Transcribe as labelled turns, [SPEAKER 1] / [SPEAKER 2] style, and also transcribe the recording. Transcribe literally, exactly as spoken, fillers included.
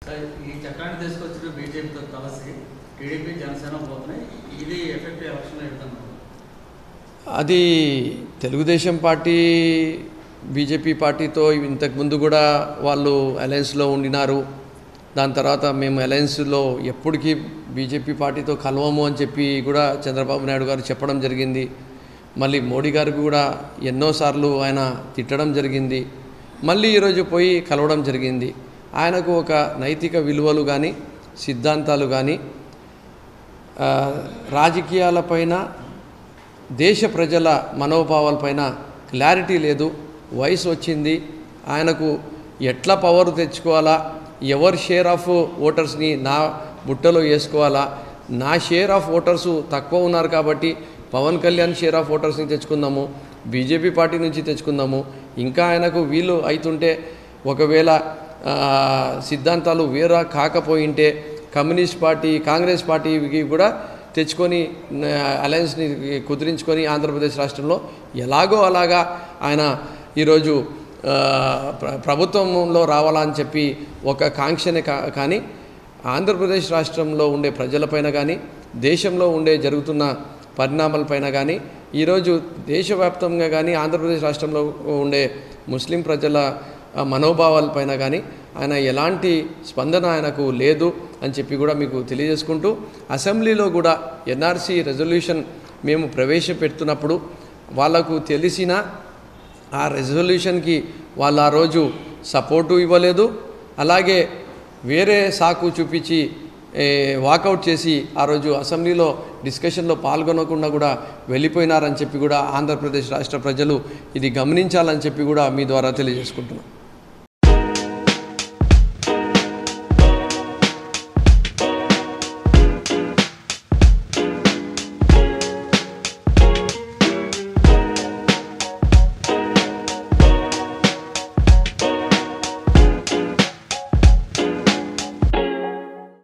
[SPEAKER 1] ఈ చట్టాన్ని తీసుకొచ్చిన బీజేపీతో కలిసి టీడీపీ జనసేన పోతున్నాయి. ఇది ఎఫెక్ట్ ఎలక్షన్ ఎడుతున్నారు.
[SPEAKER 2] అది తెలుగుదేశం పార్టీ బీజేపీ పార్టీతో ఇంతకుముందు కూడా వాళ్ళు అలయన్స్లో ఉండినారు. దాని తర్వాత మేము అలయన్స్లో ఎప్పటికీ బీజేపీ పార్టీతో కలవము అని చెప్పి కూడా చంద్రబాబు నాయుడు గారు చెప్పడం జరిగింది. మళ్ళీ మోడీ గారికి కూడా ఎన్నోసార్లు ఆయన తిట్టడం జరిగింది. మళ్ళీ ఈరోజు పోయి కలవడం జరిగింది. ఆయనకు ఒక నైతిక విలువలు కానీ సిద్ధాంతాలు కానీ రాజకీయాలపైన దేశ ప్రజల మనోభావాలపైన క్లారిటీ లేదు. వయసు వచ్చింది. ఆయనకు ఎట్లా పవర్ తెచ్చుకోవాలా, ఎవరి షేర్ ఆఫ్ ఓటర్స్ని నా బుట్టలో వేసుకోవాలా, నా షేర్ ఆఫ్ ఓటర్సు తక్కువ ఉన్నారు కాబట్టి పవన్ కళ్యాణ్ షేర్ ఆఫ్ ఓటర్స్ని తెచ్చుకుందాము, బీజేపీ పార్టీ నుంచి తెచ్చుకుందాము. ఇంకా ఆయనకు వీలు అవుతుంటే ఒకవేళ సిద్ధాంతాలు వేరే కాకపోయింటే కమ్యూనిస్ట్ పార్టీ కాంగ్రెస్ పార్టీకి కూడా తెచ్చుకొని అలయన్స్ని కుదిరించుకొని ఆంధ్రప్రదేశ్ రాష్ట్రంలో ఎలాగో అలాగా ఆయన ఈరోజు ప్రభుత్వంలో రావాలని చెప్పి ఒక కాంక్షనే కానీ ఆంధ్రప్రదేశ్ రాష్ట్రంలో ఉండే ప్రజలపైన కానీ దేశంలో ఉండే జరుగుతున్న పరిణామాలపైన కానీ ఈరోజు దేశవ్యాప్తంగా కానీ ఆంధ్రప్రదేశ్ రాష్ట్రంలో ఉండే ముస్లిం ప్రజల మనోభావాలపైన కానీ ఆయన ఎలాంటి స్పందన ఆయనకు లేదు అని చెప్పి కూడా మీకు తెలియజేసుకుంటూ, అసెంబ్లీలో కూడా ఎన్ఆర్సీ రెజల్యూషన్ మేము ప్రవేశపెడుతున్నప్పుడు వాళ్ళకు తెలిసిన ఆ రెజల్యూషన్కి వాళ్ళు ఆ రోజు సపోర్టు ఇవ్వలేదు. అలాగే వేరే సాకు చూపించి వాకౌట్ చేసి ఆ రోజు అసెంబ్లీలో డిస్కషన్లో పాల్గొనకుండా కూడా వెళ్ళిపోయినారని చెప్పి కూడా ఆంధ్రప్రదేశ్ రాష్ట్ర ప్రజలు ఇది గమనించాలని చెప్పి కూడా మీ ద్వారా తెలియజేసుకుంటున్నాం.